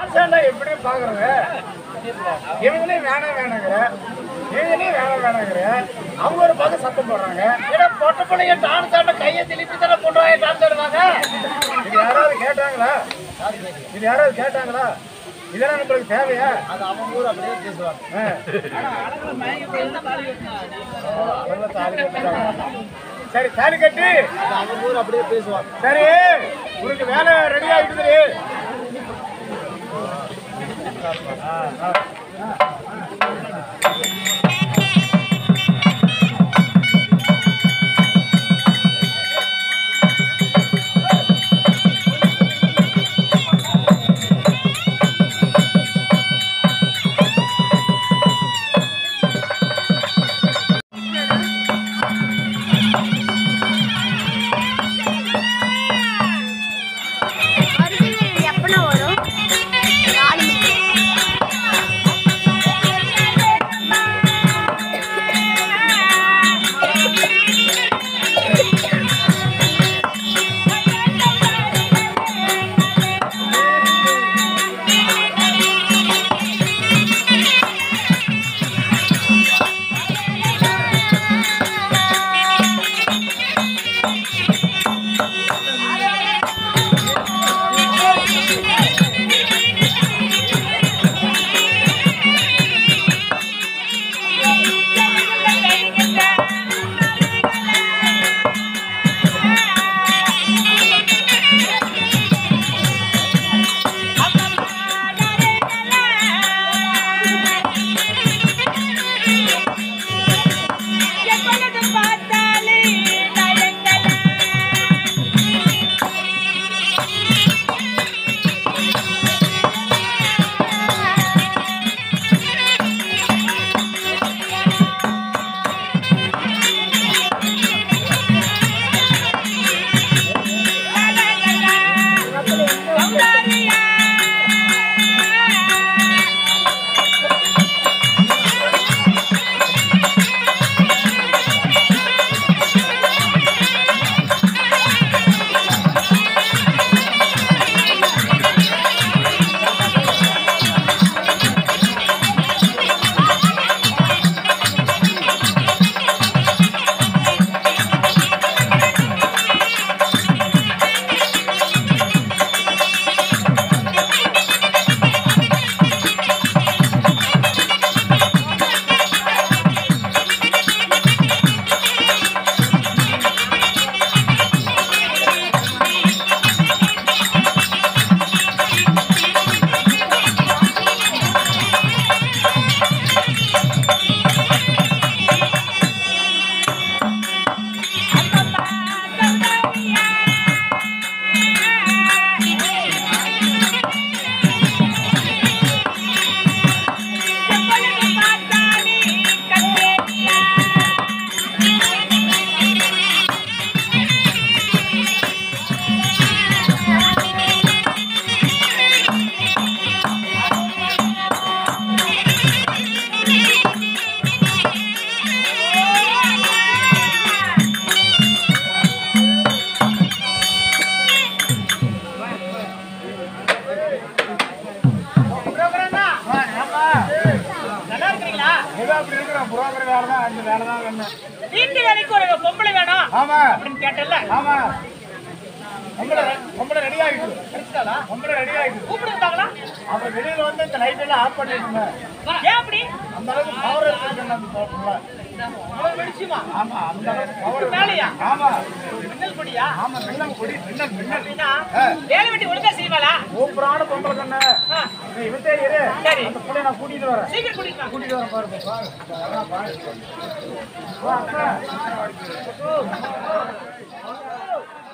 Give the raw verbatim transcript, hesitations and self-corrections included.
Dance எப்படி பாக்குறங்க இவங்களே வேணாம் வேணாங்கிற இவங்களே வேணாம் வேணாங்கிற அவங்க ஒரு பக்கம் சத்தம் போடுறாங்க. ஏன்னா பொட்ட பிள்ளைங்க டான்ஸ் ஆட கையை திருப்பி தானே போடுவாங்க டான்ஸ் ஆடுவாங்க. இது யாராவது கேட்டாங்களா? இது யாராவது கேட்டாங்களா? இதெல்லாம் உங்களுக்கு தேவையா? அது அவங்க ஊர் அப்படியே பேசுவாங்க. சரி தாலி கட்டி அவங்க ஊர் அப்படியே பேசுவாங்க. சரி உனக்கு வேலை ரெடி ஆகிடுது. வீட்டு வேலைக்கு ஒரு பொம்பளை வேணும். ஆமா அப்படின்னு கேட்டல. ஆமா பொம்பளை பொம்பளை ரெடி ஆயிடுச்சு. கரெக்டாடா பொம்பளை ரெடி ஆயிடுச்சு. கூப்பிடுறாங்களா? அவங்க வெளியில வந்து இந்த லைட் எல்லாம் ஆஃப் பண்ணிடுங்க. ஏன் அப்படி? அந்த அளவுக்கு பவர் இருக்கு நம்ம பொம்பளை. அவ வெடிச்சுமா? ஆமா அந்த அளவுக்கு பவர் மேலையா? ஆமா மின்னல் கொடியா? ஆமா மின்னல் கொடி மின்னல் மின்னல். வேலை வெட்டி ஒழுங்கா செய்வாளா? சூப்பரான பொம்பளை கண்ணு. நீ இவத்தே இரு. சரி அந்த புள்ளைய நான் கூட்டிட்டு வரேன். சீக்கிரம் கூட்டிட்டு வா. கூட்டிட்டு வரேன் பாருங்க. பாருங்க. வா அக்கா.